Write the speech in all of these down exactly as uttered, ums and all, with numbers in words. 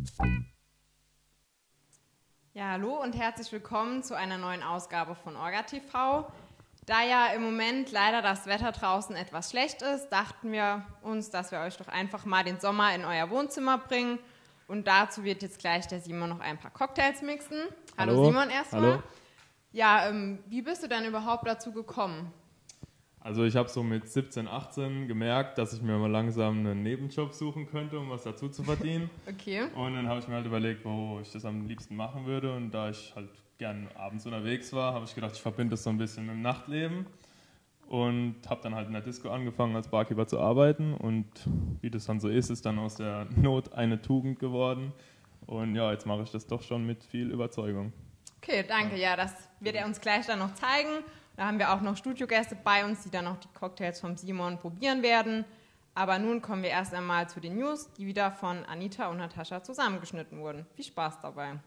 Ja, hallo und herzlich willkommen zu einer neuen Ausgabe von Orga T V. Da ja im Moment leider das Wetter draußen etwas schlecht ist, dachten wir uns, dass wir euch doch einfach mal den Sommer in euer Wohnzimmer bringen. Und dazu wird jetzt gleich der Simon noch ein paar Cocktails mixen. Hallo, Hallo Simon erstmal. Hallo. Ja, ähm, wie bist du denn überhaupt dazu gekommen? Also ich habe so mit siebzehn, achtzehn gemerkt, dass ich mir mal langsam einen Nebenjob suchen könnte, um was dazu zu verdienen. Okay. Und dann habe ich mir halt überlegt, wo ich das am liebsten machen würde. Und da ich halt gern abends unterwegs war, habe ich gedacht, ich verbinde das so ein bisschen mit dem Nachtleben. Und habe dann halt in der Disco angefangen, als Barkeeper zu arbeiten. Und wie das dann so ist, ist dann aus der Not eine Tugend geworden. Und ja, jetzt mache ich das doch schon mit viel Überzeugung. Okay, danke. Ja, das wird er uns gleich dann noch zeigen. Da haben wir auch noch Studiogäste bei uns, die dann noch die Cocktails vom Simon probieren werden. Aber nun kommen wir erst einmal zu den News, die wieder von Anita und Natascha zusammengeschnitten wurden. Viel Spaß dabei.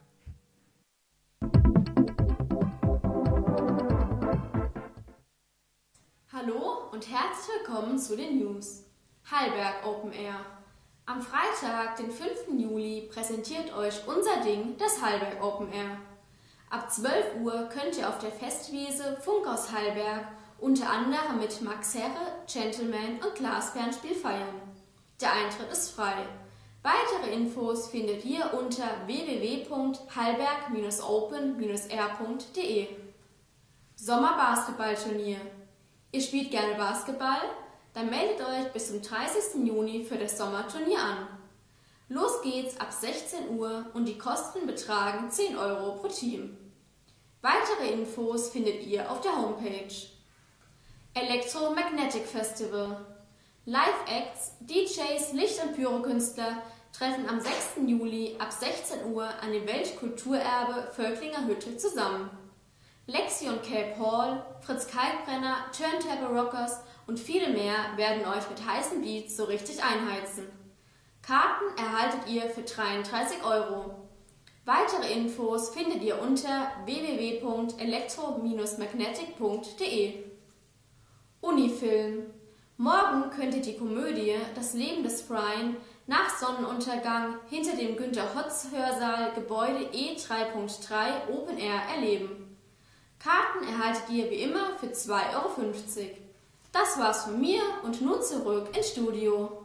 Hallo und herzlich willkommen zu den News. Hallberg Open Air. Am Freitag, den fünften Juli, präsentiert euch unser Ding, das Hallberg Open Air. Ab zwölf Uhr könnt ihr auf der Festwiese Funkhaus Hallberg unter anderem mit Max Herre, Gentleman und Glasperlenspiel feiern. Der Eintritt ist frei. Weitere Infos findet ihr unter w w w punkt hallberg open r punkt d e. Sommerbasketballturnier. Ihr spielt gerne Basketball? Dann meldet euch bis zum dreißigsten Juni für das Sommerturnier an. Los geht's ab sechzehn Uhr und die Kosten betragen zehn Euro pro Team. Weitere Infos findet ihr auf der Homepage. Electromagnetic Festival. Live-Acts, D Js, Licht- und Pyrokünstler treffen am sechsten Juli ab sechzehn Uhr an dem Weltkulturerbe Völklinger Hütte zusammen. Lexi und Cape Hall, Fritz Kalkbrenner, Turntable Rockers und viele mehr werden euch mit heißen Beats so richtig einheizen. Karten erhaltet ihr für dreiunddreißig Euro. Weitere Infos findet ihr unter w w w punkt elektro magnetic punkt d e. Unifilm. Morgen könnt ihr die Komödie Das Leben des Brian nach Sonnenuntergang hinter dem Günter-Hotz-Hörsaal Gebäude E drei Punkt drei Open Air erleben. Karten erhaltet ihr wie immer für zwei Euro fünfzig. Das war's von mir und nun zurück ins Studio.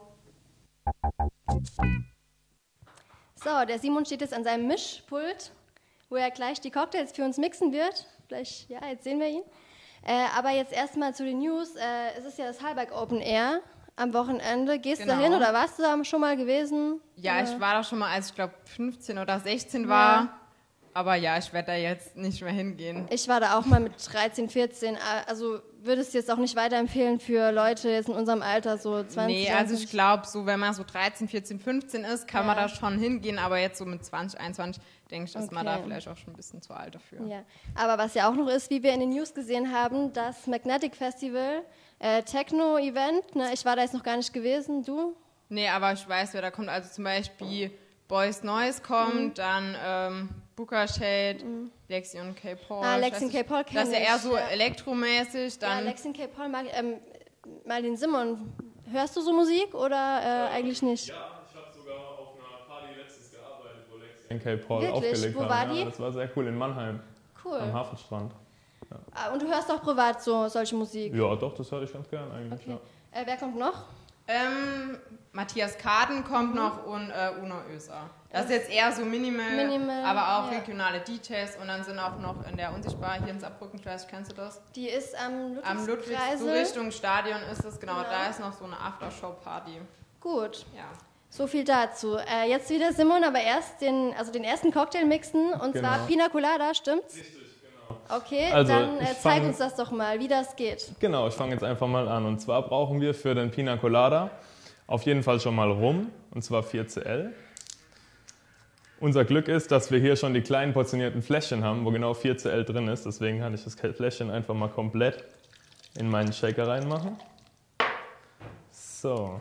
So, der Simon steht jetzt an seinem Mischpult, wo er gleich die Cocktails für uns mixen wird. Gleich, ja, jetzt sehen wir ihn. Äh, aber jetzt erstmal zu den News. Äh, es ist ja das Hallberg Open Air am Wochenende. Gehst Genau. du da hin oder warst du da schon mal gewesen? Ja, oder? Ich war da schon mal, als ich glaube fünfzehn oder sechzehn war. Ja. Aber ja, ich werde da jetzt nicht mehr hingehen. Ich war da auch mal mit dreizehn, vierzehn. Also würdest du jetzt auch nicht weiterempfehlen für Leute jetzt in unserem Alter, so zwanzig? Nee, also ich glaube, so wenn man so dreizehn, vierzehn, fünfzehn ist, kann ja. man da schon hingehen. Aber jetzt so mit zwanzig, einundzwanzig denke ich, ist okay. man da vielleicht auch schon ein bisschen zu alt dafür. Ja. Aber was ja auch noch ist, wie wir in den News gesehen haben, das Magnetic Festival, äh, Techno-Event. Ne? Ich war da jetzt noch gar nicht gewesen. Du? Nee, aber ich weiß, wer da kommt. Also zum Beispiel Boys Noise kommt, Mhm. dann ähm, Booker Shade, mhm. Lexi und Cape Hall. Ah, Lexi und Cape Hall kenne ich. Das ist ja eher so ja. elektromäßig. Dann ja, Lexi und Cape Hall mag ähm, mal den Simon. Hörst du so Musik oder äh, ja, eigentlich nicht? Ja, ich habe sogar auf einer Party letztens gearbeitet, wo Lexi und Cape Hall Wirklich? aufgelegt Wo haben. war ja, die? das war sehr cool in Mannheim. Cool. Am Hafenstrand. Ja. Ah, und du hörst auch privat so solche Musik? Ja, doch, das höre ich ganz gern eigentlich. Okay. Ja. Äh, wer kommt noch? ähm, Matthias Kaden kommt Mhm. noch und äh, Uno Öser. Das ist jetzt eher so minimal, Minimal, aber auch ja. regionale D Js und dann sind auch noch in der Unsichtbar hier in Saarbrücken, ich weiß nicht, kennst du das? Die ist am Ludwigs Am Ludwigs, so Richtung Stadion ist es, genau, Genau. da ist noch so eine Aftershow-Party. Gut. Ja. So viel dazu. Äh, jetzt wieder Simon, aber erst den, also den ersten Cocktail mixen und Genau. zwar Pina Colada, stimmt's? Richtig, genau. Okay, Also, dann äh, ich zeig fang- uns das doch mal, wie das geht. Genau, ich fange jetzt einfach mal an. Und zwar brauchen wir für den Pina Colada auf jeden Fall schon mal Rum, und zwar vier C L. Unser Glück ist, dass wir hier schon die kleinen portionierten Fläschchen haben, wo genau vier C L drin ist. Deswegen kann ich das Fläschchen einfach mal komplett in meinen Shaker reinmachen. So.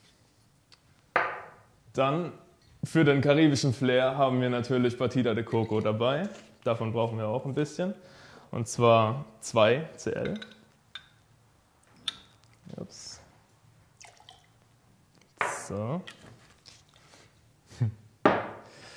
Dann für den karibischen Flair haben wir natürlich Batida de Coco dabei. Davon brauchen wir auch ein bisschen. Und zwar zwei C L. Ups. So.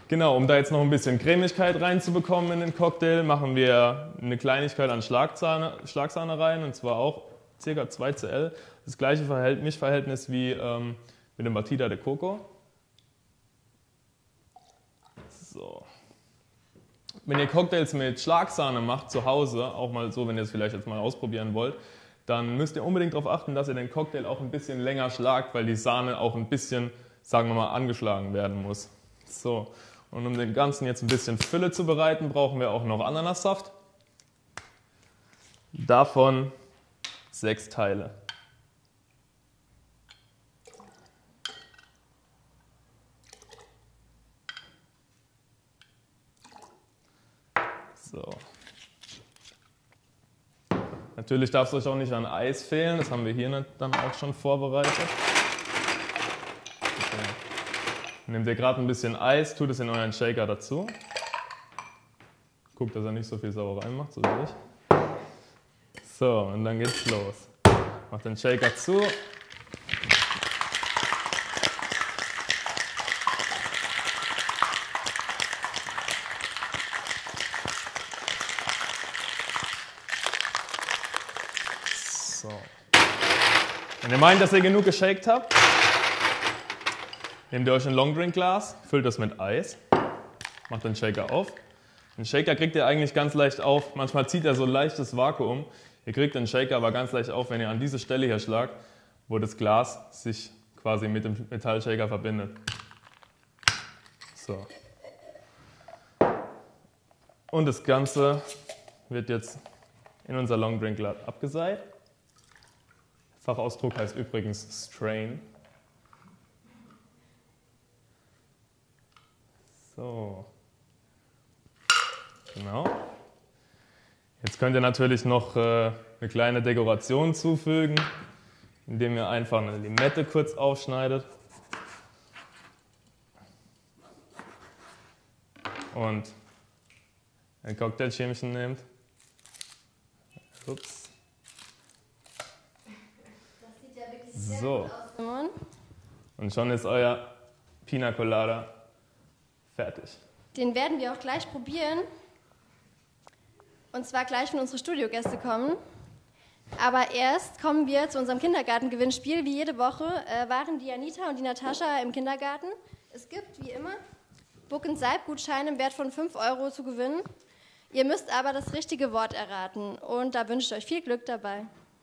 Genau, um da jetzt noch ein bisschen Cremigkeit reinzubekommen in den Cocktail, machen wir eine Kleinigkeit an Schlagsahne, Schlagsahne rein, und zwar auch ca. zwei Zentiliter. Das gleiche Verhält- Mischverhältnis wie ähm, mit dem Batida de Coco. So. Wenn ihr Cocktails mit Schlagsahne macht zu Hause, auch mal so, wenn ihr es vielleicht jetzt mal ausprobieren wollt, dann müsst ihr unbedingt darauf achten, dass ihr den Cocktail auch ein bisschen länger schlagt, weil die Sahne auch ein bisschen, sagen wir mal, angeschlagen werden muss. So. Und um dem Ganzen jetzt ein bisschen Fülle zu bereiten, brauchen wir auch noch Ananassaft. Davon sechs Teile. So. Natürlich darf es euch auch nicht an Eis fehlen, das haben wir hier dann auch schon vorbereitet. Okay. Nehmt ihr gerade ein bisschen Eis, tut es in euren Shaker dazu. Guckt, dass er nicht so viel Sauerei macht, so wie ich. So, und dann geht's los. Macht den Shaker zu. So. Wenn ihr meint, dass ihr genug geshakt habt, nehmt ihr euch ein Longdrink-Glas, füllt das mit Eis, macht den Shaker auf. Den Shaker kriegt ihr eigentlich ganz leicht auf. Manchmal zieht er so ein leichtes Vakuum. Ihr kriegt den Shaker aber ganz leicht auf, wenn ihr an diese Stelle hier schlagt, wo das Glas sich quasi mit dem Metallshaker verbindet. So. Und das Ganze wird jetzt in unser Longdrink-Glas abgeseit. Fachausdruck heißt übrigens Strain. So. Genau. Jetzt könnt ihr natürlich noch äh, eine kleine Dekoration zufügen, indem ihr einfach eine Limette kurz aufschneidet. Und ein Cocktailschirmchen nehmt. Ups. So. Und schon ist euer Pina Colada fertig. Den werden wir auch gleich probieren. Und zwar gleich, wenn unsere Studiogäste kommen. Aber erst kommen wir zu unserem Kindergartengewinnspiel. Wie jede Woche äh, waren die Anita und die Natascha im Kindergarten. Es gibt, wie immer, Book and Seib-Gutscheine im Wert von fünf Euro zu gewinnen. Ihr müsst aber das richtige Wort erraten. Und da wünsche ich euch viel Glück dabei.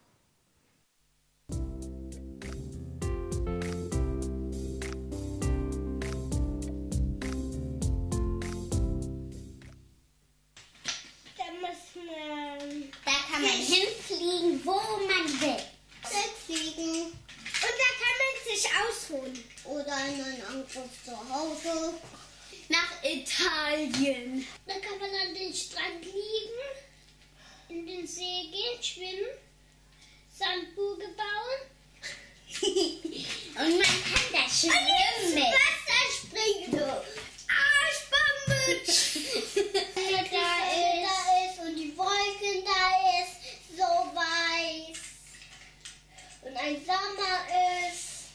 Da kann man hinfliegen, wo man will. Fliegen. Und da kann man sich ausruhen. Oder in einen Angriff zu Hause. Nach Italien. Da kann man an den Strand liegen, in den See gehen, schwimmen, Sandburge bauen. Und man kann da schwimmen. Und ins Wasser springen. So. Arschbombe. Da ist und die Wolken da ist so weiß. Und ein Sommer ist.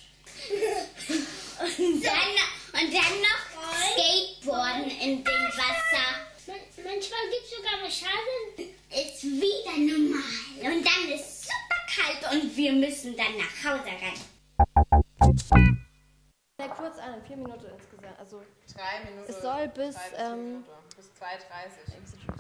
und, dann, und dann noch Skateboarden in dem Wasser. Man, manchmal gibt es sogar Massage. Ist wieder normal. Und dann ist es super kalt und wir müssen dann nach Hause rennen. Ja, kurz an, vier Minuten insgesamt. Also Drei Minuten. es soll bis, drei bis, ähm, bis zwei Uhr dreißig.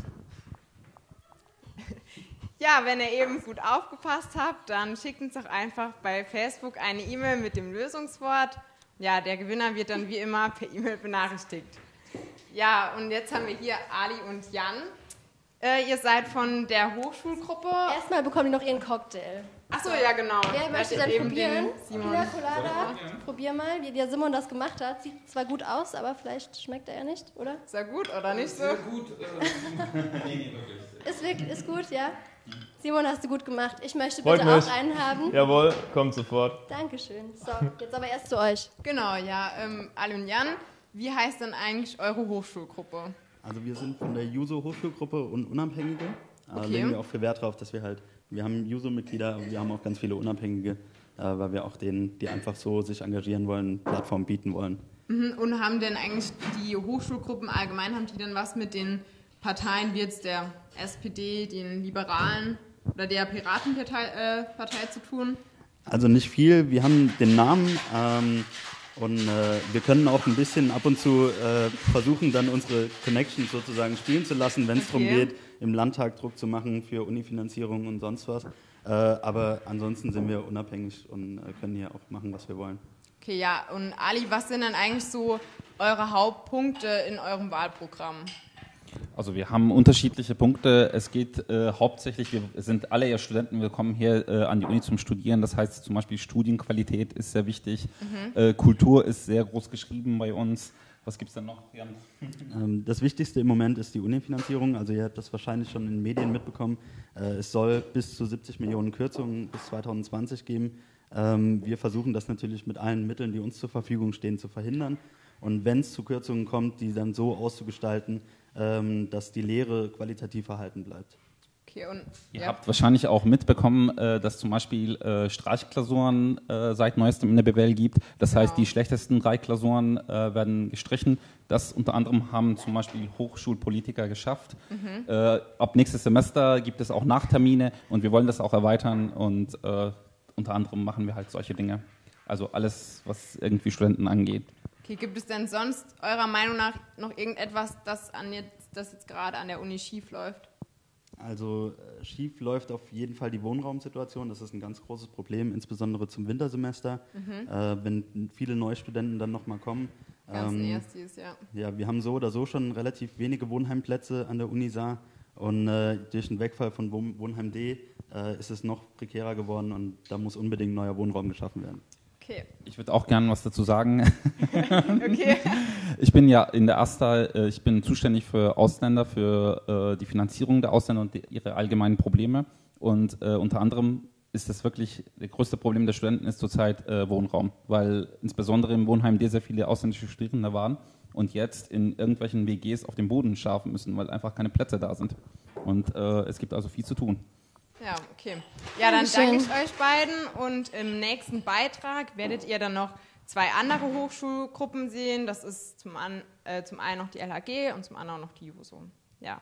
Ja, wenn ihr eben gut aufgepasst habt, dann schickt uns doch einfach bei Facebook eine E-Mail mit dem Lösungswort. Ja, der Gewinner wird dann wie immer per E-Mail benachrichtigt. Ja, und jetzt haben wir hier Ali und Jan. Äh, ihr seid von der Hochschulgruppe. erstmal bekommen die noch ihren Cocktail. Achso, ja genau. Wer möchte Werdet dann eben probieren? den Simon. Pina Colada, probier mal, wie der Simon das gemacht hat. Sieht zwar gut aus, aber vielleicht schmeckt er ja nicht, oder? Ist er gut oder nicht so? Sehr gut. Äh, nee, nee, wirklich. Ist wirklich, ist gut, ja? Simon, hast du gut gemacht. Ich möchte Freut bitte mich. auch einen haben. Jawohl, kommt sofort. Dankeschön. So, jetzt aber erst zu euch. Genau, ja. Ähm, Ali und Jan, wie heißt denn eigentlich eure Hochschulgruppe? Also wir sind von der Juso Hochschulgruppe und Unabhängige. Da Okay. legen wir auch viel Wert drauf, dass wir halt, wir haben Juso-Mitglieder, aber wir haben auch ganz viele Unabhängige, äh, weil wir auch denen, die einfach so sich engagieren wollen, Plattformen bieten wollen. Mhm. Und haben denn eigentlich die Hochschulgruppen allgemein, haben die denn was mit den Parteien wie jetzt der S P D, den Liberalen oder der Piratenpartei äh, Partei zu tun? Also nicht viel. Wir haben den Namen ähm, und äh, wir können auch ein bisschen ab und zu äh, versuchen, dann unsere Connections sozusagen spielen zu lassen, wenn es Okay. darum geht, im Landtag Druck zu machen für Unifinanzierung und sonst was. Äh, aber ansonsten sind wir unabhängig und äh, können hier auch machen, was wir wollen. Okay, ja. Und Ali, was sind denn eigentlich so eure Hauptpunkte in eurem Wahlprogramm? Also wir haben unterschiedliche Punkte. Es geht äh, hauptsächlich, wir sind alle ja Studenten, wir kommen hier äh, an die Uni zum Studieren. Das heißt zum Beispiel Studienqualität ist sehr wichtig. Mhm. Äh, Kultur ist sehr groß geschrieben bei uns. Was gibt es denn noch, Jan? Ähm, das Wichtigste im Moment ist die Unifinanzierung. Also ihr habt das wahrscheinlich schon in den Medien mitbekommen. Äh, es soll bis zu siebzig Millionen Kürzungen bis zwanzig zwanzig geben. Ähm, wir versuchen das natürlich mit allen Mitteln, die uns zur Verfügung stehen, zu verhindern. Und wenn es zu Kürzungen kommt, die dann so auszugestalten, ähm, dass die Lehre qualitativ erhalten bleibt. Okay, und Ihr ja. habt wahrscheinlich auch mitbekommen, äh, dass zum Beispiel äh, Streichklausuren äh, seit neuestem in der B W L gibt. Das heißt, Genau. die schlechtesten drei Klausuren äh, werden gestrichen. Das unter anderem haben zum Beispiel Hochschulpolitiker geschafft. Mhm. Äh, ab nächstes Semester gibt es auch Nachtermine und wir wollen das auch erweitern und äh, unter anderem machen wir halt solche Dinge. Also alles, was irgendwie Studenten angeht. Okay, gibt es denn sonst eurer Meinung nach noch irgendetwas, das, an jetzt, das jetzt gerade an der Uni schief läuft? Also äh, schief läuft auf jeden Fall die Wohnraumsituation. Das ist ein ganz großes Problem, insbesondere zum Wintersemester, mhm. äh, wenn viele Neustudenten dann nochmal kommen. Ganzen Ähm, Erstis, ja. Ja, wir haben so oder so schon relativ wenige Wohnheimplätze an der Uni Saar und äh, durch den Wegfall von Wohn Wohnheim D äh, ist es noch prekärer geworden und da muss unbedingt neuer Wohnraum geschaffen werden. Okay. Ich würde auch gerne was dazu sagen. Okay. Ich bin ja in der AStA, äh, ich bin zuständig für Ausländer, für äh, die Finanzierung der Ausländer und die, ihre allgemeinen Probleme. Und äh, unter anderem ist das wirklich, das größte Problem der Studenten ist zurzeit äh, Wohnraum, weil insbesondere im Wohnheim D sehr viele ausländische Studierende waren und jetzt in irgendwelchen W Gs auf dem Boden schlafen müssen, weil einfach keine Plätze da sind. Und äh, es gibt also viel zu tun. Ja, okay. Ja, dann Dankeschön. danke ich euch beiden und im nächsten Beitrag werdet ihr dann noch zwei andere Hochschulgruppen sehen. Das ist zum, an, äh, zum einen noch die L H G und zum anderen noch die Juso. Ja.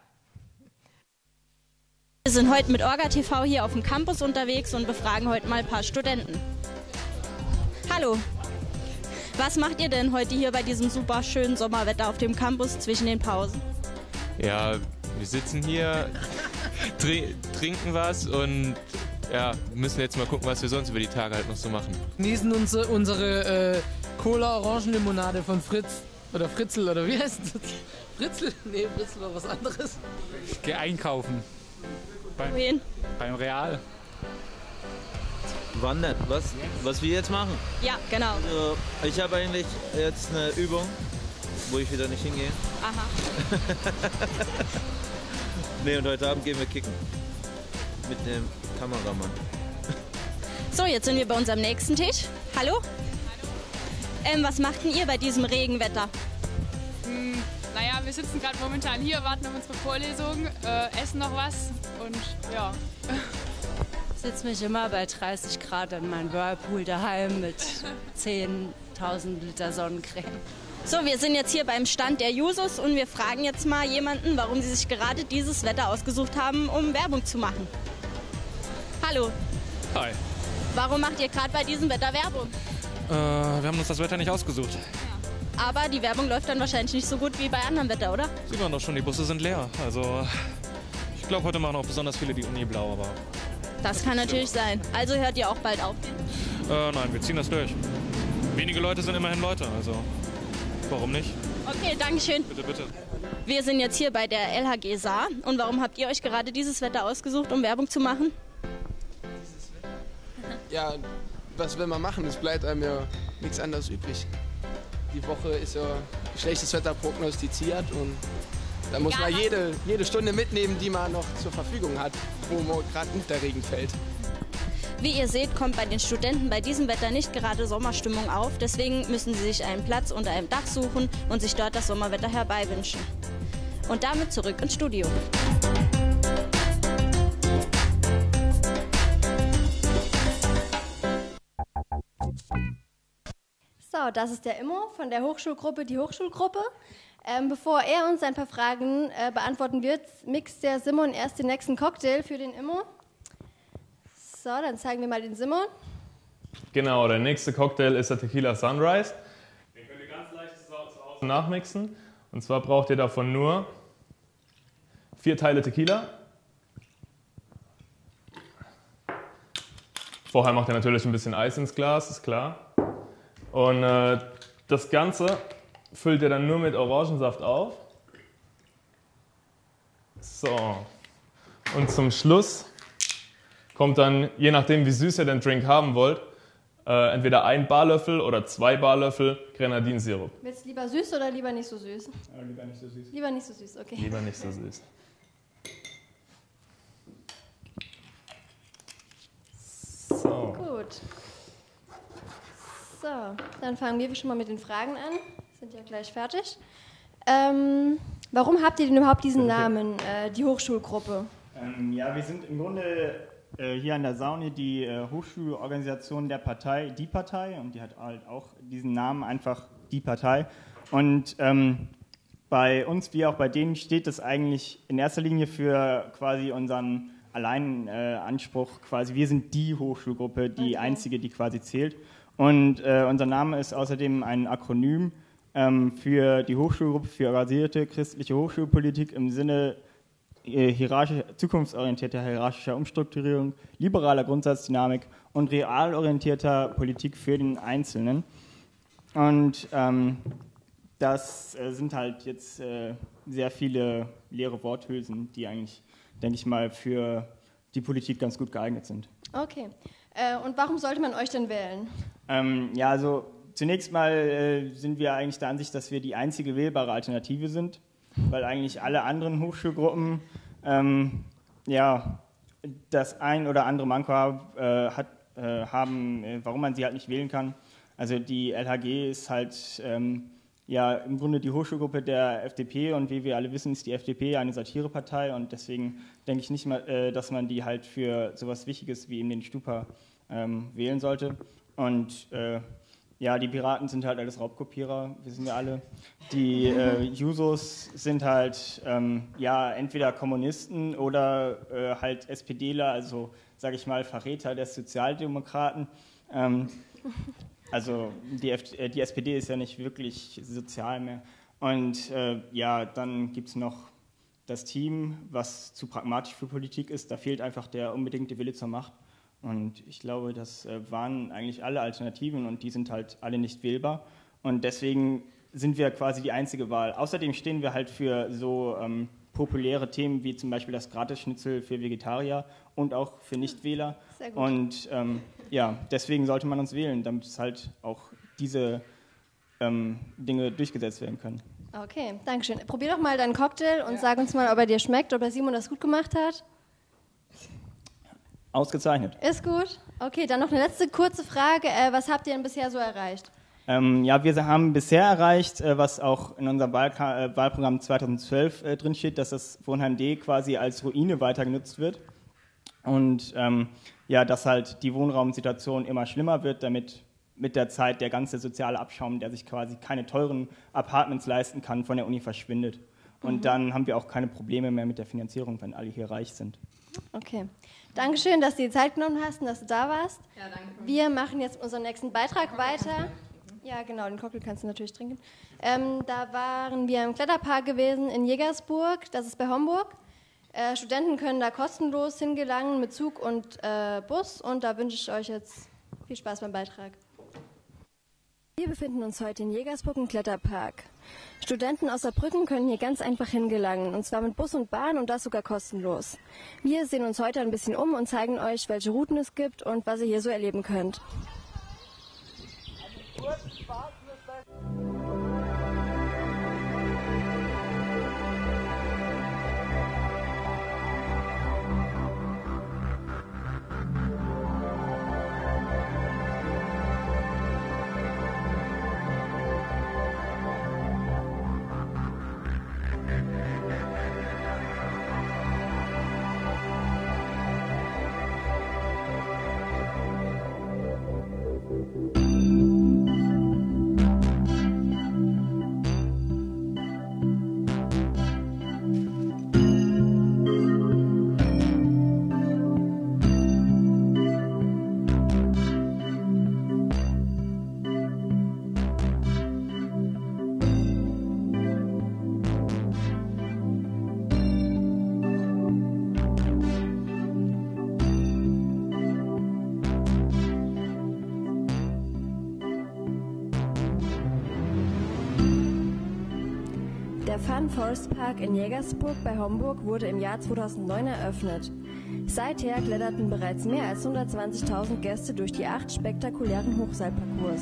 Wir sind heute mit Orga T V hier auf dem Campus unterwegs und befragen heute mal ein paar Studenten. Hallo, was macht ihr denn heute hier bei diesem super schönen Sommerwetter auf dem Campus zwischen den Pausen? Ja, wir sitzen hier, tr- trinken was und ja, müssen jetzt mal gucken, was wir sonst über die Tage halt noch so machen. Genießen unsere, unsere äh, Cola-Orangenlimonade von Fritz oder Fritzl oder wie heißt das? Fritzl? Nee, Fritzl war was anderes. Geh einkaufen. Beim, Wohin? beim Real. Wandern, was, was wir jetzt machen? Ja, genau. Also, ich habe eigentlich jetzt eine Übung, wo ich wieder nicht hingehe. Aha. Nee, und heute Abend gehen wir kicken. Mit dem Kameramann. So, jetzt sind wir bei unserem nächsten Tisch. Hallo? Ähm, was macht denn ihr bei diesem Regenwetter? Hm, naja, wir sitzen gerade momentan hier, warten auf unsere Vorlesung, äh, essen noch was und ja. Ich sitze mich immer bei dreißig Grad in meinem Whirlpool daheim mit zehntausend Liter Sonnencreme. So, wir sind jetzt hier beim Stand der Jusos und wir fragen jetzt mal jemanden, warum sie sich gerade dieses Wetter ausgesucht haben, um Werbung zu machen. Hallo, Hi. warum macht ihr gerade bei diesem Wetter Werbung? Äh, wir haben uns das Wetter nicht ausgesucht. Aber die Werbung läuft dann wahrscheinlich nicht so gut wie bei anderem Wetter, oder? Sieht man doch schon, die Busse sind leer. Also, ich glaube, heute machen auch besonders viele die Uni blau, aber... Das kann natürlich sein. Also hört ihr auch bald auf. Äh, nein, wir ziehen das durch. Wenige Leute sind immerhin Leute, also warum nicht? Okay, danke schön. Bitte, bitte. Wir sind jetzt hier bei der L H G Saar. Und warum habt ihr euch gerade dieses Wetter ausgesucht, um Werbung zu machen? Ja, was will man machen? Es bleibt einem ja nichts anderes übrig. Die Woche ist ja schlechtes Wetter prognostiziert und da muss man jede, jede Stunde mitnehmen, die man noch zur Verfügung hat, wo gerade nicht der Regen fällt. Wie ihr seht, kommt bei den Studenten bei diesem Wetter nicht gerade Sommerstimmung auf. Deswegen müssen sie sich einen Platz unter einem Dach suchen und sich dort das Sommerwetter herbeiwünschen. Und damit zurück ins Studio. So, So, das ist der Immo von der Hochschulgruppe, die Hochschulgruppe. Ähm, bevor er uns ein paar Fragen äh, beantworten wird, mixt der Simon erst den nächsten Cocktail für den Immo. So, dann zeigen wir mal den Simon. Genau, der nächste Cocktail ist der Tequila Sunrise. Den könnt ihr ganz leicht zu Hause nachmixen. Und zwar braucht ihr davon nur vier Teile Tequila. Vorher macht ihr natürlich ein bisschen Eis ins Glas, ist klar. Und äh, das Ganze füllt ihr dann nur mit Orangensaft auf. So. Und zum Schluss kommt dann, je nachdem wie süß ihr den Drink haben wollt, äh, entweder ein Barlöffel oder zwei Barlöffel Grenadinsirup. Willst du lieber süß oder lieber nicht so süß? Ja, lieber nicht so süß. Lieber nicht so süß, okay. Lieber nicht so süß. So. Gut. So, dann fangen wir schon mal mit den Fragen an. Sind ja gleich fertig. Ähm, warum habt ihr denn überhaupt diesen Namen, äh, die Hochschulgruppe? Ähm, ja, wir sind im Grunde äh, hier an der Sauni die äh, Hochschulorganisation der Partei, die Partei, und die hat halt auch diesen Namen, einfach die Partei. Und ähm, bei uns wie auch bei denen steht das eigentlich in erster Linie für quasi unseren Alleinanspruch, äh, quasi wir sind die Hochschulgruppe, die okay. einzige, die quasi zählt. Und äh, unser Name ist außerdem ein Akronym ähm, für die Hochschulgruppe für organisierte christliche Hochschulpolitik im Sinne äh, hierarchisch, zukunftsorientierter hierarchischer Umstrukturierung, liberaler Grundsatzdynamik und realorientierter Politik für den Einzelnen. Und ähm, das äh, sind halt jetzt äh, sehr viele leere Worthülsen, die eigentlich, denke ich mal, für die Politik ganz gut geeignet sind. Okay. Äh, und warum sollte man euch denn wählen? Ähm, ja, also zunächst mal äh, sind wir eigentlich der Ansicht, dass wir die einzige wählbare Alternative sind, weil eigentlich alle anderen Hochschulgruppen ähm, ja, das ein oder andere Manko äh, hat, äh, haben, äh, warum man sie halt nicht wählen kann. Also die L H G ist halt ähm, ja im Grunde die Hochschulgruppe der F D P und wie wir alle wissen, ist die F D P eine Satirepartei und deswegen denke ich nicht mal, äh, dass man die halt für sowas Wichtiges wie eben den Stupa ähm, wählen sollte. Und äh, ja, die Piraten sind halt alles Raubkopierer, wissen wir alle. Die äh, Jusos sind halt ähm, ja entweder Kommunisten oder äh, halt SPDler, also sage ich mal Verräter der Sozialdemokraten. Ähm, also die, F äh, die S P D ist ja nicht wirklich sozial mehr. Und äh, ja, dann gibt es noch das Team, was zu pragmatisch für Politik ist. Da fehlt einfach der unbedingte Wille zur Macht. Und ich glaube, das äh, waren eigentlich alle Alternativen und die sind halt alle nicht wählbar. Und deswegen sind wir quasi die einzige Wahl. Außerdem stehen wir halt für so ähm, populäre Themen wie zum Beispiel das Gratisschnitzel für Vegetarier und auch für Nichtwähler. Sehr gut. Und ähm, ja, deswegen sollte man uns wählen, damit es halt auch diese ähm, Dinge durchgesetzt werden können. Okay, danke schön. Probier doch mal deinen Cocktail und ja. sag uns mal, ob er dir schmeckt, ob der Simon das gut gemacht hat. Ausgezeichnet. Ist gut. Okay, dann noch eine letzte kurze Frage. Äh, was habt ihr denn bisher so erreicht? Ähm, ja, wir haben bisher erreicht, äh, was auch in unserem Wahlka- äh, Wahlprogramm zweitausendzwölf äh, drinsteht, dass das Wohnheim D quasi als Ruine weiter genutzt wird. Und ähm, ja, dass halt die Wohnraumsituation immer schlimmer wird, damit mit der Zeit der ganze soziale Abschaum, der sich quasi keine teuren Apartments leisten kann, von der Uni verschwindet. Und mhm. dann haben wir auch keine Probleme mehr mit der Finanzierung, wenn alle hier reich sind. Okay. Dankeschön, dass du dir Zeit genommen hast und dass du da warst. Ja, danke. Wir machen jetzt unseren nächsten Beitrag weiter. Ja, genau, den Cocktail kannst du natürlich trinken. Ähm, da waren wir im Kletterpark gewesen in Jägersburg, das ist bei Homburg. Äh, Studenten können da kostenlos hingelangen mit Zug und äh, Bus und da wünsche ich euch jetzt viel Spaß beim Beitrag. Wir befinden uns heute in Jägersburg im Kletterpark. Studenten aus Saarbrücken können hier ganz einfach hingelangen, und zwar mit Bus und Bahn und das sogar kostenlos. Wir sehen uns heute ein bisschen um und zeigen euch, welche Routen es gibt und was ihr hier so erleben könnt. Der Fun Forest Park in Jägersburg bei Homburg wurde im Jahr zweitausendneun eröffnet. Seither kletterten bereits mehr als hundertzwanzigtausend Gäste durch die acht spektakulären Hochseilparcours.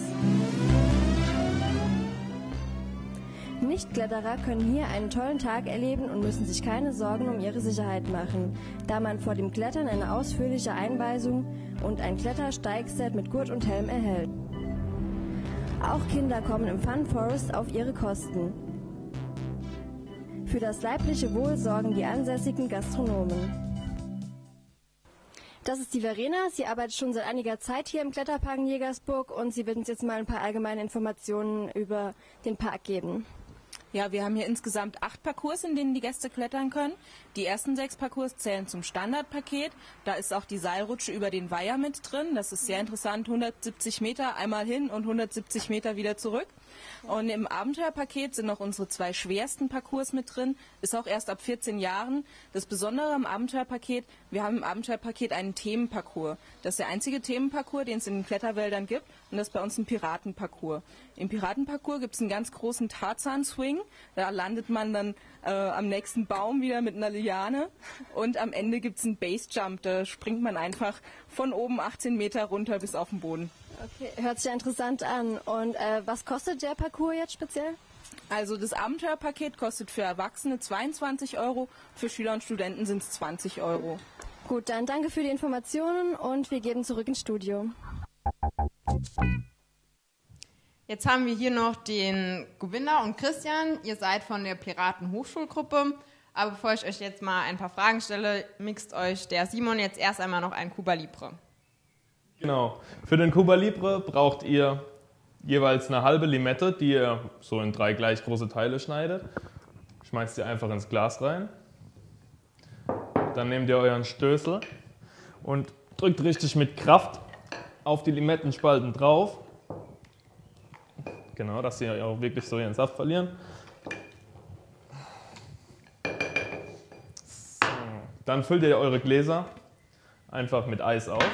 Nichtkletterer können hier einen tollen Tag erleben und müssen sich keine Sorgen um ihre Sicherheit machen, da man vor dem Klettern eine ausführliche Einweisung und ein Klettersteigset mit Gurt und Helm erhält. Auch Kinder kommen im Fun Forest auf ihre Kosten. Für das leibliche Wohl sorgen die ansässigen Gastronomen. Das ist die Verena. Sie arbeitet schon seit einiger Zeit hier im Kletterpark in Jägersburg und sie wird uns jetzt mal ein paar allgemeine Informationen über den Park geben. Ja, wir haben hier insgesamt acht Parcours, in denen die Gäste klettern können. Die ersten sechs Parcours zählen zum Standardpaket. Da ist auch die Seilrutsche über den Weiher mit drin. Das ist sehr interessant. hundertsiebzig Meter einmal hin und hundertsiebzig Meter wieder zurück. Und im Abenteuerpaket sind noch unsere zwei schwersten Parcours mit drin. Ist auch erst ab vierzehn Jahren. Das Besondere am Abenteuerpaket, wir haben im Abenteuerpaket einen Themenparcours. Das ist der einzige Themenparcours, den es in den Kletterwäldern gibt. Und das ist bei uns ein Piratenparcours. Im Piratenparcours gibt es einen ganz großen Tarzan-Swing. Da landet man dann äh, am nächsten Baum wieder mit einer Liane. Und am Ende gibt es einen Basejump. Da springt man einfach von oben achtzehn Meter runter bis auf den Boden. Okay, hört sich ja interessant an. Und äh, was kostet der Parcours jetzt speziell? Also das Abenteuerpaket kostet für Erwachsene zweiundzwanzig Euro, für Schüler und Studenten sind es zwanzig Euro. Gut, dann danke für die Informationen und wir gehen zurück ins Studio. Jetzt haben wir hier noch den Govinda und Christian. Ihr seid von der Piraten-Hochschulgruppe. Aber bevor ich euch jetzt mal ein paar Fragen stelle, mixt euch der Simon jetzt erst einmal noch ein Cuba Libre. Genau. Für den Cuba Libre braucht ihr jeweils eine halbe Limette, die ihr so in drei gleich große Teile schneidet. Schmeißt ihr einfach ins Glas rein. Dann nehmt ihr euren Stößel und drückt richtig mit Kraft auf die Limettenspalten drauf. Genau, dass sie auch wirklich so ihren Saft verlieren. So. Dann füllt ihr eure Gläser einfach mit Eis auf.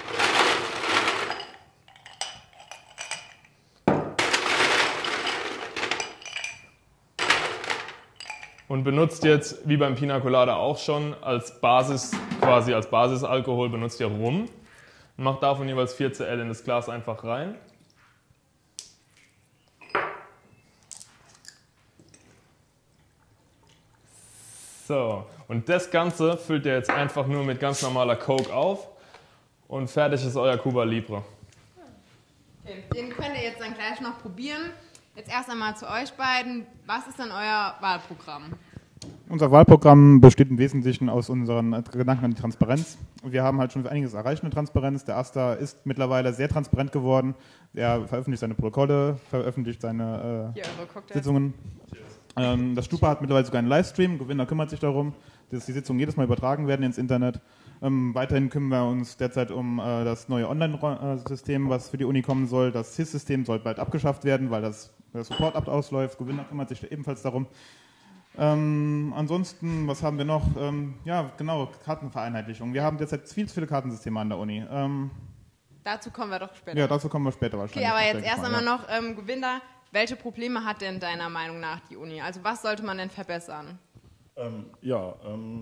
Und benutzt jetzt, wie beim Pina Colada auch schon, als Basis, quasi als Basisalkohol benutzt ihr Rum. Und macht davon jeweils vier Zentiliter in das Glas einfach rein. So, und das Ganze füllt ihr jetzt einfach nur mit ganz normaler Coke auf und fertig ist euer Cuba Libre. Okay, den könnt ihr jetzt dann gleich noch probieren. Jetzt erst einmal zu euch beiden. Was ist denn euer Wahlprogramm? Unser Wahlprogramm besteht im Wesentlichen aus unseren Gedanken an die Transparenz. Wir haben halt schon einiges erreicht in der Transparenz. Der AStA ist mittlerweile sehr transparent geworden. Er veröffentlicht seine Protokolle, veröffentlicht seine äh, Sitzungen. Ähm, das Stupa hat mittlerweile sogar einen Livestream. Gewinner kümmert sich darum, dass die Sitzungen jedes Mal übertragen werden ins Internet. Ähm, weiterhin kümmern wir uns derzeit um äh, das neue Online-System, was für die Uni kommen soll. Das C I S-System soll bald abgeschafft werden, weil das der Support-Abt ausläuft. Gewinner kümmert sich ebenfalls darum. Ähm, ansonsten, was haben wir noch? Ähm, ja, genau, Kartenvereinheitlichung. Wir haben derzeit viel zu viele Kartensysteme an der Uni. Ähm, dazu kommen wir doch später. Ja, dazu kommen wir später wahrscheinlich. Okay, aber jetzt erst einmal ja. noch, ähm, Govinda, welche Probleme hat denn deiner Meinung nach die Uni? Also was sollte man denn verbessern? Ähm, ja, ähm,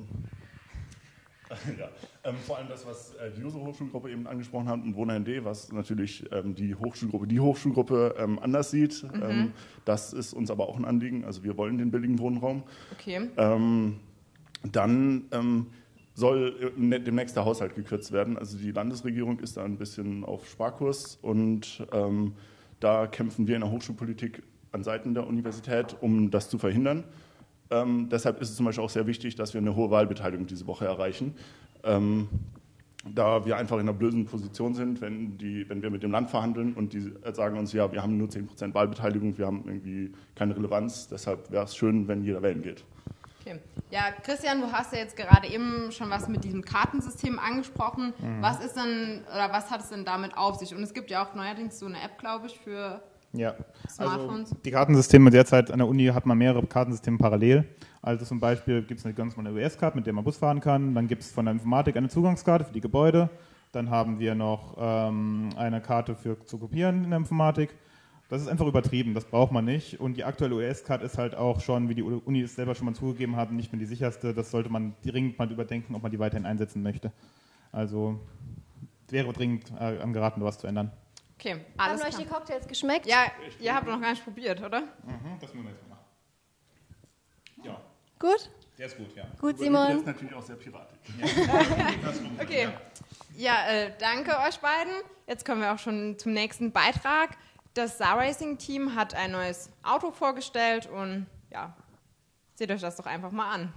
ja. Ähm, vor allem das, was äh, die Juso-Hochschulgruppe eben angesprochen hat und Wohnen N D, was natürlich ähm, die Hochschulgruppe, die Hochschulgruppe ähm, anders sieht. Mhm. Ähm, das ist uns aber auch ein Anliegen. Also wir wollen den billigen Wohnraum. Okay. Ähm, dann ähm, soll demnächst der Haushalt gekürzt werden. Also die Landesregierung ist da ein bisschen auf Sparkurs und ähm, da kämpfen wir in der Hochschulpolitik an Seiten der Universität, um das zu verhindern. Ähm, deshalb ist es zum Beispiel auch sehr wichtig, dass wir eine hohe Wahlbeteiligung diese Woche erreichen. Ähm, da wir einfach in einer blöden Position sind, wenn, die, wenn wir mit dem Land verhandeln und die sagen uns, ja, wir haben nur zehn Prozent Wahlbeteiligung, wir haben irgendwie keine Relevanz. Deshalb wäre es schön, wenn jeder wählen geht. Okay. Ja, Christian, du hast ja jetzt gerade eben schon was mit diesem Kartensystem angesprochen. Mhm. Was ist denn, oder was hat es denn damit auf sich? Und es gibt ja auch neuerdings so eine App, glaube ich, für ja. Smartphones. Also die Kartensysteme derzeit an der Uni hat man mehrere Kartensysteme parallel. Also zum Beispiel gibt es eine ganz normale U S-Card, mit der man Bus fahren kann. Dann gibt es von der Informatik eine Zugangskarte für die Gebäude. Dann haben wir noch ähm, eine Karte für zu kopieren in der Informatik. Das ist einfach übertrieben, das braucht man nicht. Und die aktuelle U S-Card ist halt auch schon, wie die Uni es selber schon mal zugegeben hat, nicht mehr die sicherste. Das sollte man dringend mal überdenken, ob man die weiterhin einsetzen möchte. Also wäre dringend äh, angeraten, was zu ändern. Okay, alles Haben euch die Cocktails geschmeckt? Ja, ihr habt noch gar nicht probiert, oder? Mhm, das müssen wir jetzt machen. Ja. Gut? Der ist gut, ja. Gut, Simon. Der ist natürlich auch sehr piratisch. Okay. Ja, äh, danke euch beiden. Jetzt kommen wir auch schon zum nächsten Beitrag. Das Saar Racing Team hat ein neues Auto vorgestellt und ja, seht euch das doch einfach mal an.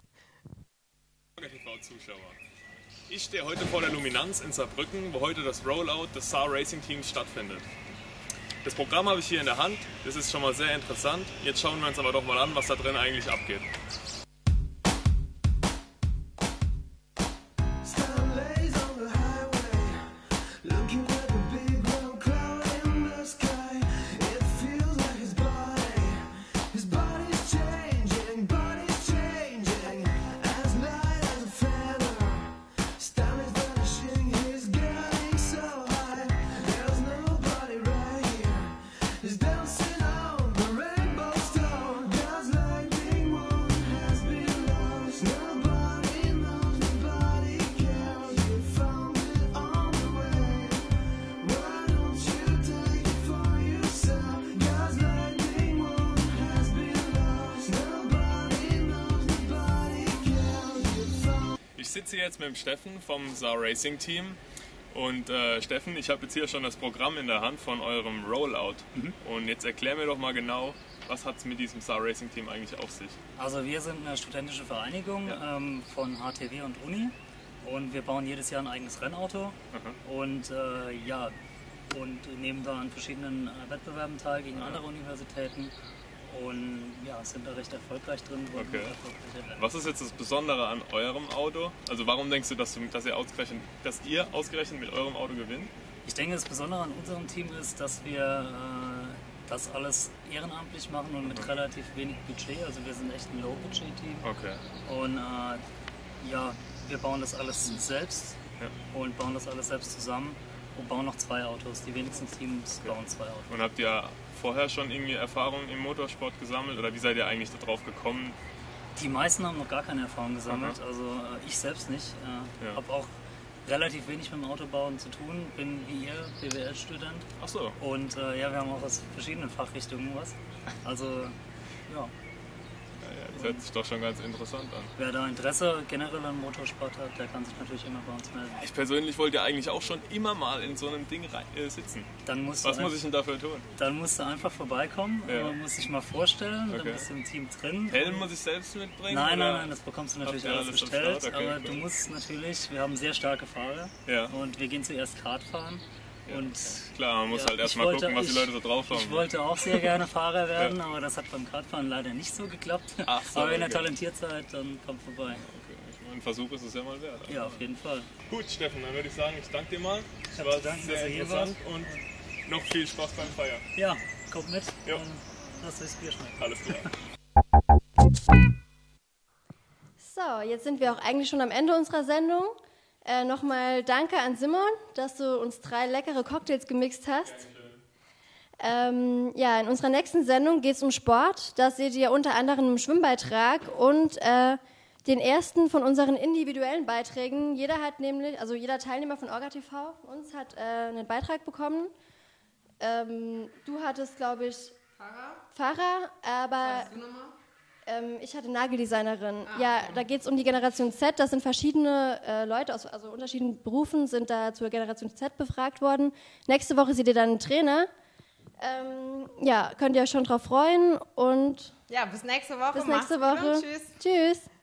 T V-Zuschauer. Ich stehe heute vor der Luminanz in Saarbrücken, wo heute das Rollout des Saar Racing Teams stattfindet. Das Programm habe ich hier in der Hand, das ist schon mal sehr interessant. Jetzt schauen wir uns aber doch mal an, was da drin eigentlich abgeht. Ich sitze jetzt mit dem Steffen vom Saar Racing Team und äh, Steffen, ich habe jetzt hier schon das Programm in der Hand von eurem Rollout mhm. und jetzt erklär mir doch mal genau, was hat es mit diesem Saar Racing Team eigentlich auf sich? Also wir sind eine studentische Vereinigung ja. ähm, von H T W und Uni und wir bauen jedes Jahr ein eigenes Rennauto mhm. und äh, ja und nehmen da an verschiedenen äh, Wettbewerben teil gegen ja. andere Universitäten. Und ja, sind da recht erfolgreich drin. Okay. Was ist jetzt das Besondere an eurem Auto? Also warum denkst du, dass, du, dass, ihr, ausgerechnet, dass ihr ausgerechnet mit eurem Auto gewinnt? Ich denke, das Besondere an unserem Team ist, dass wir äh, das alles ehrenamtlich machen und mit relativ wenig Budget. Also wir sind echt ein Low-Budget-Team. Okay. Und äh, ja, wir bauen das alles selbst ja. und bauen das alles selbst zusammen und bauen noch zwei Autos. Die wenigsten Teams okay. bauen zwei Autos. Und habt ihr vorher schon irgendwie Erfahrungen im Motorsport gesammelt oder wie seid ihr eigentlich darauf gekommen? Die meisten haben noch gar keine Erfahrung gesammelt, Aha. also äh, ich selbst nicht. Äh, ja. Habe auch relativ wenig mit dem Autobauen zu tun, bin wie ihr B W L-Student. Ach so. Und äh, ja, wir haben auch aus verschiedenen Fachrichtungen was. Also ja. Das hört sich doch schon ganz interessant an. Wer da Interesse generell an Motorsport hat, der kann sich natürlich immer bei uns melden. Ich persönlich wollte ja eigentlich auch schon immer mal in so einem Ding rein, äh, sitzen. Dann musst Was du muss ich denn dafür tun? Dann musst du einfach vorbeikommen, ja. man muss dich mal vorstellen, okay. dann bist du im Team drin. Helm muss ich selbst mitbringen? Nein, oder? nein, nein, das bekommst du natürlich alles, alles bestellt. okay, aber okay. du musst natürlich, wir haben sehr starke Fahrer ja. und wir gehen zuerst Kart fahren. Ja. Und klar, man muss ja, halt erst mal wollte, gucken, was ich, die Leute so drauf haben. Ich wollte auch sehr gerne Fahrer werden, ja. aber das hat beim Kartfahren leider nicht so geklappt. Ach so, aber wenn okay. ihr talentiert seid, dann kommt vorbei. Okay. Ein Versuch ist es ja mal wert. Ja, auf jeden Fall. Gut, Steffen, dann würde ich sagen, ich danke dir mal. Es war danken, sehr dass ihr interessant hier wart. und noch viel Spaß beim Feiern. Ja, kommt mit ja. und lasst euch das Bier schmecken. Alles klar. So, jetzt sind wir auch eigentlich schon am Ende unserer Sendung. Äh, Nochmal danke an Simon, dass du uns drei leckere Cocktails gemixt hast. Ähm, ja, in unserer nächsten Sendung geht es um Sport. Das seht ihr unter anderem im Schwimmbeitrag und äh, den ersten von unseren individuellen Beiträgen. Jeder hat nämlich, also jeder Teilnehmer von Orga T V von uns hat äh, einen Beitrag bekommen. Ähm, du hattest, glaube ich, Fahrer, Fahrer aber Was du nochmal? Ähm, ich hatte Nageldesignerin. Ah, ja, okay. da geht es um die Generation Z. Das sind verschiedene äh, Leute aus also unterschiedlichen Berufen, sind da zur Generation Z befragt worden. Nächste Woche seht ihr dann einen Trainer. Ähm, ja, könnt ihr euch schon drauf freuen und ja, bis nächste Woche. bis nächste Macht's gut Woche. und tschüss. Tschüss.